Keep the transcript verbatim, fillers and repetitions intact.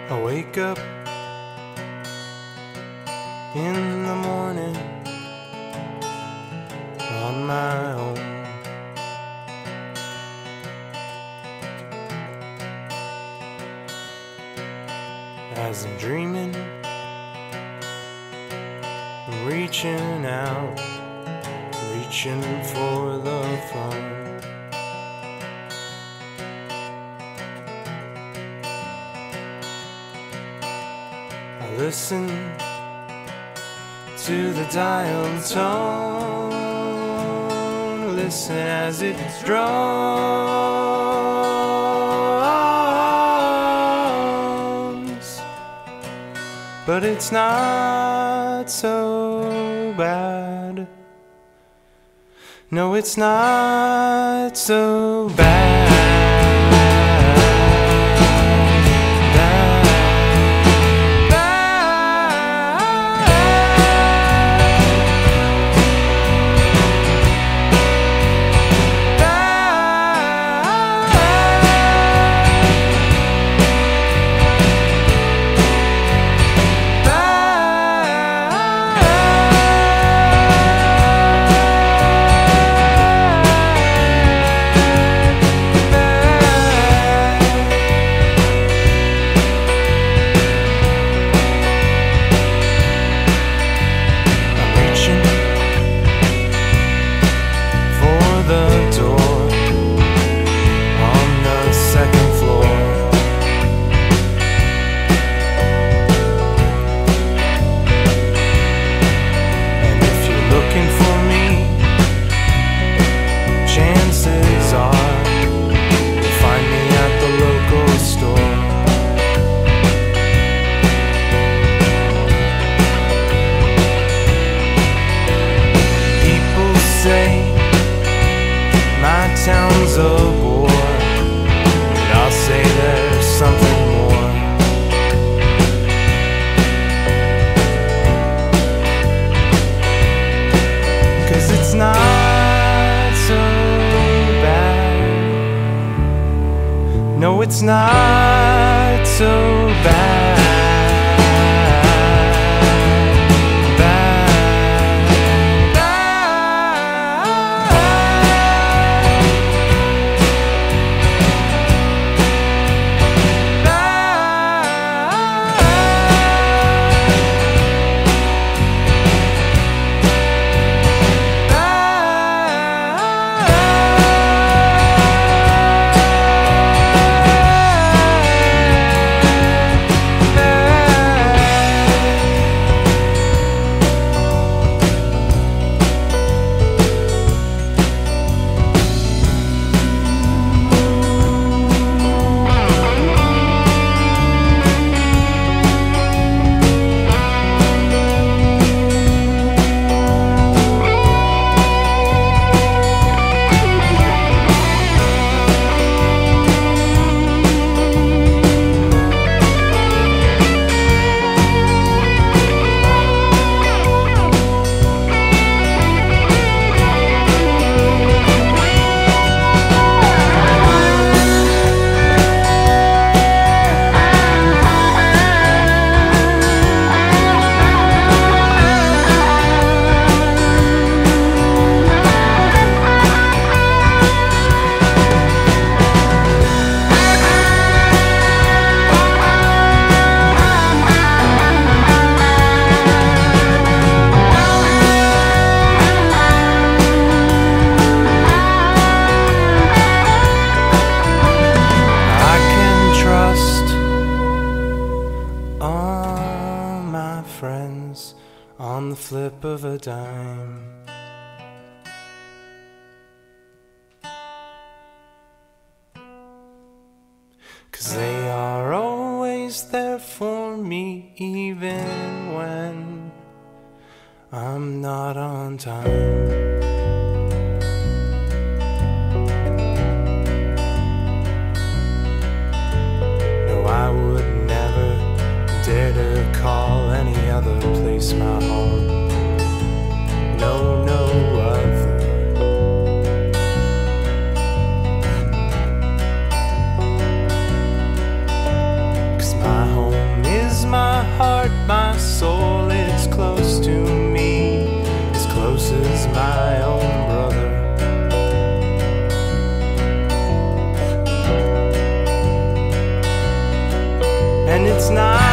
I wake up in the morning on my own. As I'm dreaming, I'm reaching out, reaching for the phone. I listen to the dial tone, listen as it drones, but it's not so bad. No, it's not so bad. Sounds a bore, but I'll say there's something more. Cause it's not so bad. No, it's not so bad. Friends on the flip of a dime. Cause they are always there for me, even when I'm not on time. Dare to call any other place my home. No, no other. Cause my home and it's not